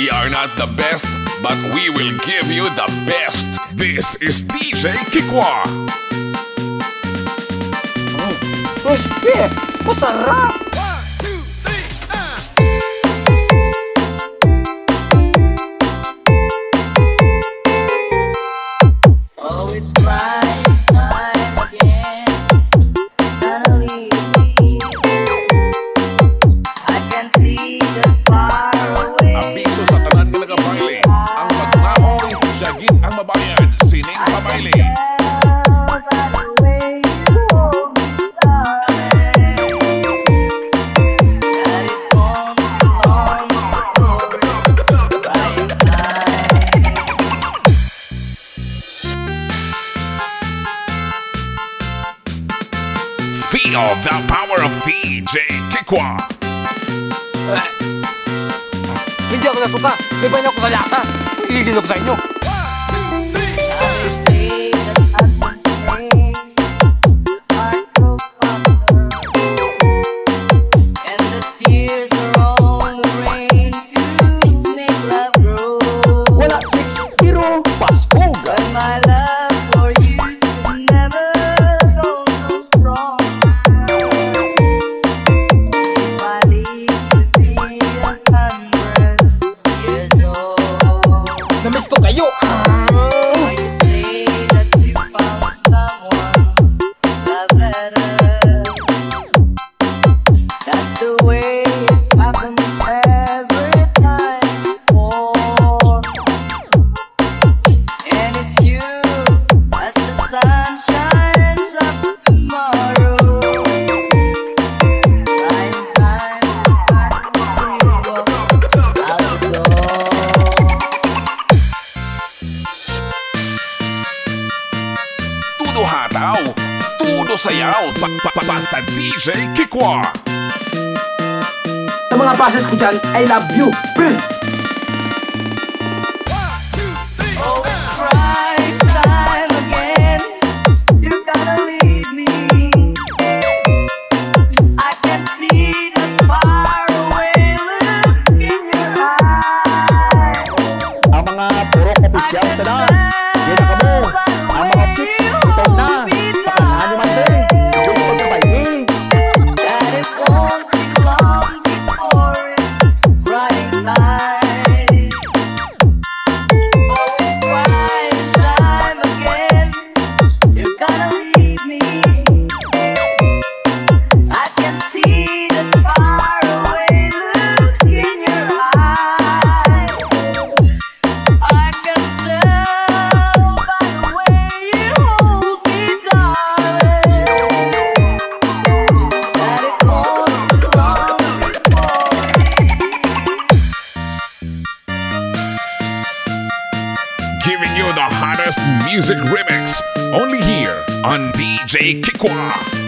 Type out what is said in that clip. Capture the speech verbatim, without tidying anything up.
We are not the best, but we will give you the best. This is D J KICKWA. Mm, crispy! Masarap! Feel the power of D J KICKWA. Eh, hindi ako nasuka. May banyo ako sa lata. Higigil ako sa inyo. Wala six pero Pasko. Namiss ko kayo! Tudo hataw, tudo sayaw, pa pa pa basta D J KICKWA. Sa mga passes ko dyan, I love you! Ang mga purok opisyal ka na, yan na kamo. Ang mga chicks, ito na. Pakanaan naman din. Yung pagkabayin. That it won't be long before it's bright light. Oh, it's bright time again. You're gonna leave me. I can see the faraway look in your eyes. I can tell by the way you hold me, darling, that it won't be long before Giving you the hottest music remix, only here on D J KICKWA.